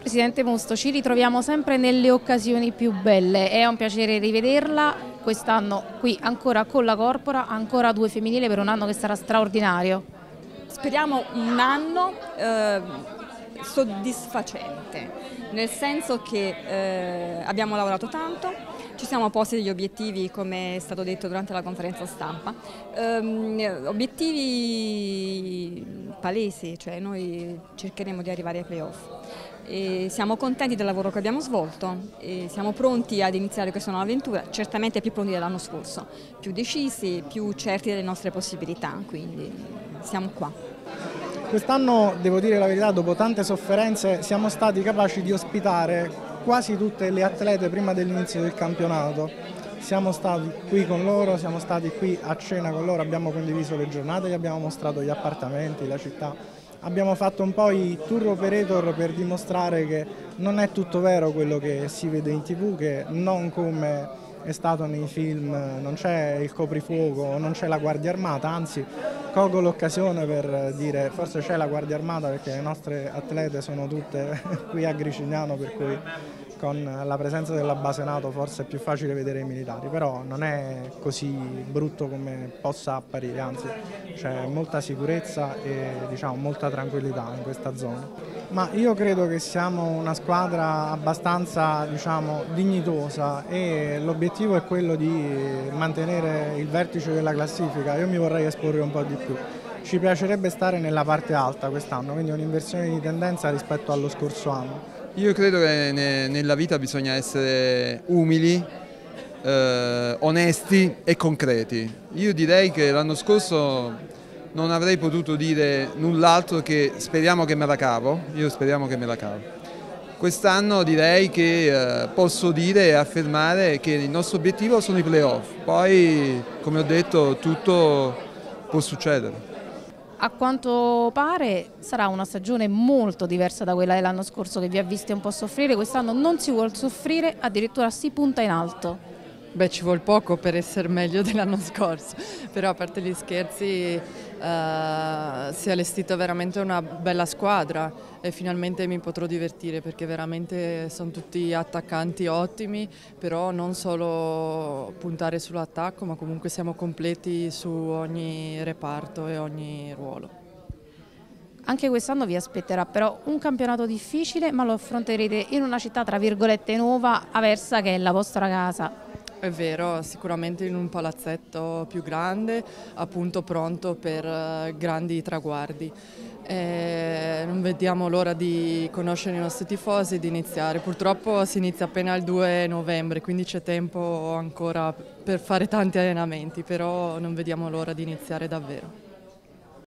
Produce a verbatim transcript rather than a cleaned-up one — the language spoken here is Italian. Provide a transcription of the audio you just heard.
Presidente Musto, ci ritroviamo sempre nelle occasioni più belle, è un piacere rivederla, quest'anno qui ancora con la Corpora, ancora due femminili per un anno che sarà straordinario. Speriamo un anno eh, soddisfacente, nel senso che eh, abbiamo lavorato tanto, ci siamo posti degli obiettivi come è stato detto durante la conferenza stampa, um, obiettivi palesi, cioè noi cercheremo di arrivare ai playoff. E siamo contenti del lavoro che abbiamo svolto e siamo pronti ad iniziare questa nuova avventura, certamente più pronti dell'anno scorso, più decisi, più certi delle nostre possibilità, quindi siamo qua. Quest'anno, devo dire la verità, dopo tante sofferenze siamo stati capaci di ospitare quasi tutte le atlete prima dell'inizio del campionato. Siamo stati qui con loro, siamo stati qui a cena con loro, abbiamo condiviso le giornate, gli abbiamo mostrato gli appartamenti, la città. Abbiamo fatto un po' i tour operator per dimostrare che non è tutto vero quello che si vede in tv, che non come è stato nei film, non c'è il coprifuoco, non c'è la Guardia Armata, anzi colgo l'occasione per dire forse c'è la Guardia Armata perché le nostre atlete sono tutte qui a Gricignano, per cui con la presenza della base NATO forse è più facile vedere i militari, però non è così brutto come possa apparire, anzi c'è molta sicurezza e diciamo molta tranquillità in questa zona. Ma io credo che siamo una squadra abbastanza diciamo dignitosa e l'obiettivo è quello di mantenere il vertice della classifica. Io mi vorrei esporre un po' di più. Ci piacerebbe stare nella parte alta quest'anno, quindi un'inversione di tendenza rispetto allo scorso anno. Io credo che ne, nella vita bisogna essere umili, eh, onesti e concreti. Io direi che l'anno scorso non avrei potuto dire null'altro che speriamo che me la cavo, io speriamo che me la cavo. Quest'anno direi che eh, posso dire e affermare che il nostro obiettivo sono i playoff, poi come ho detto tutto può succedere. A quanto pare sarà una stagione molto diversa da quella dell'anno scorso che vi ha visti un po' soffrire, quest'anno non si vuol soffrire, addirittura si punta in alto. Beh, ci vuole poco per essere meglio dell'anno scorso, però a parte gli scherzi eh, si è allestita veramente una bella squadra e finalmente mi potrò divertire perché veramente sono tutti attaccanti ottimi, però non solo puntare sull'attacco ma comunque siamo completi su ogni reparto e ogni ruolo. Anche quest'anno vi aspetterà però un campionato difficile, ma lo affronterete in una città tra virgolette nuova, Aversa, che è la vostra casa. È vero, sicuramente in un palazzetto più grande, appunto pronto per uh, grandi traguardi. E non vediamo l'ora di conoscere i nostri tifosi e di iniziare. Purtroppo si inizia appena il due novembre, quindi c'è tempo ancora per fare tanti allenamenti, però non vediamo l'ora di iniziare davvero.